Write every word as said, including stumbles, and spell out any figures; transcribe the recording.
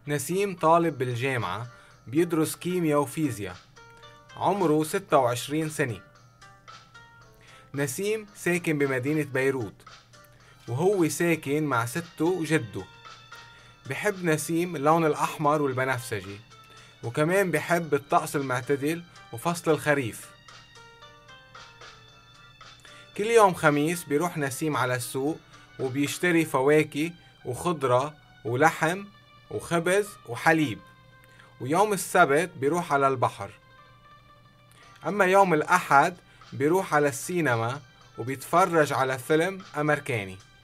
نسيم طالب بالجامعة بيدرس كيمياء وفيزياء، عمره ستة وعشرين سنة. نسيم ساكن بمدينة بيروت، وهو ساكن مع سته وجده. بحب نسيم اللون الأحمر والبنفسجي، وكمان بحب الطقس المعتدل وفصل الخريف. كل يوم خميس بيروح نسيم على السوق وبيشتري فواكه وخضرة ولحم وخبز وحليب، ويوم السبت بيروح على البحر. أما يوم الأحد بيروح على السينما وبيتفرج على فيلم أمريكاني.